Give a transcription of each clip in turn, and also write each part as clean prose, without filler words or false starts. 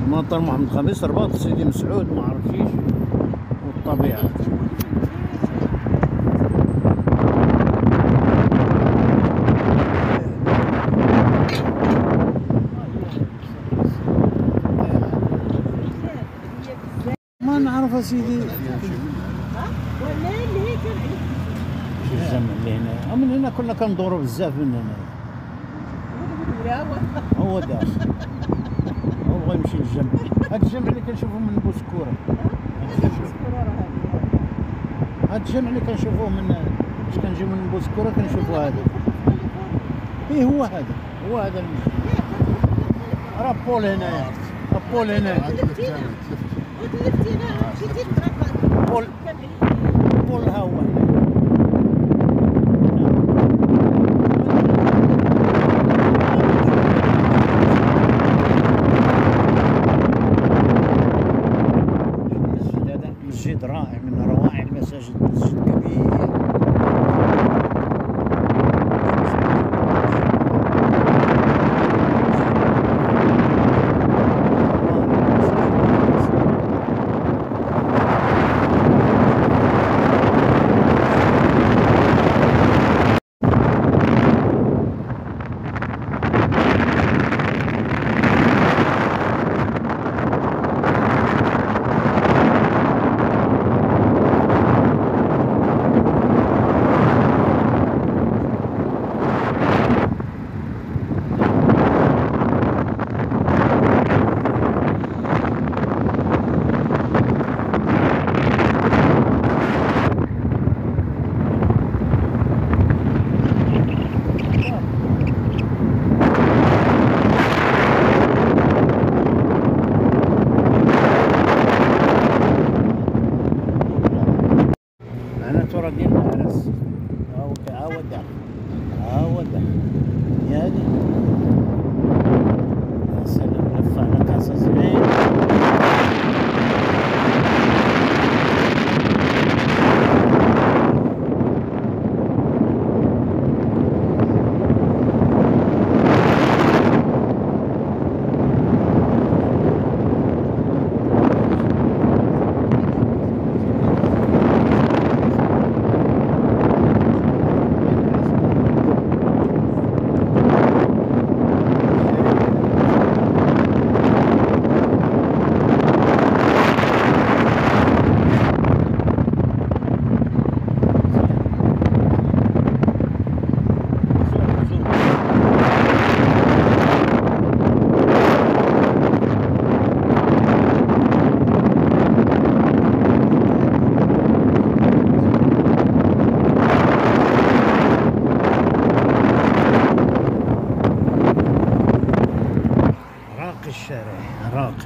مطار محمد خامس، رباط سيدي مسعود، ما عرفتيش، والطبيعة. ما نعرف اسيدي. ولا اللي هي كان شو الجمع اللي هنا؟ من هنا كنا كندوروا بزاف من هنا. هو داخل، هو بغى يمشي للجمع. هاد الجمع اللي كنشوفوه من بوسكورة. هاد الجمع اللي كنشوفوه من باش كنجيو من بوسكورة كنشوفوا هذا. ايه هو هذا، هو هذا راه بول هنايا، بول هنايا. بول ها هو. مسجد رائع من روائع المساجد، مسجد كبير. الترى ديال العرس ها هو داخل، ها هو داخل. يا هادي يا سلام، لفه على كاسه زوين. الشارع راقي.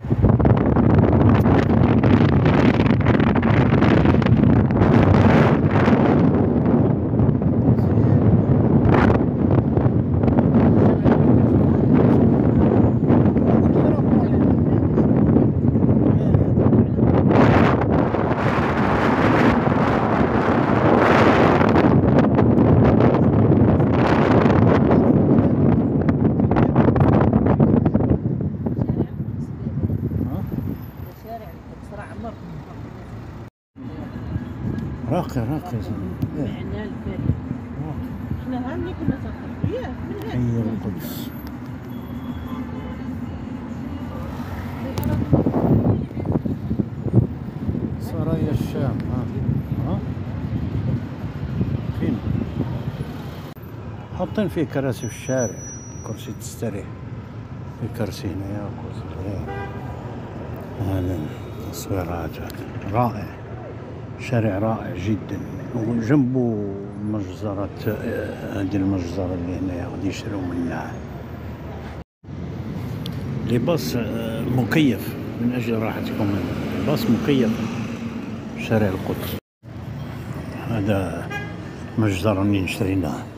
راقي راقي معنا الفريق. احنا ها ملي كنا تنخرجوا ياك من هنا. حي القدس. سرايا الشام. ها فين؟ حاطين فيه كراسي في الشارع، كرسي تستريح، في كرسي هنايا وكرسي هذا. تصويرات رائع، شارع رائع جدا، وجنبه مجزرة. هذه المجزرة اللي هنا غادي يشريو منها لباس مكيف من أجل راحتكم. لباس مكيف شارع القدس. هذا مجزرة اللي شريناه.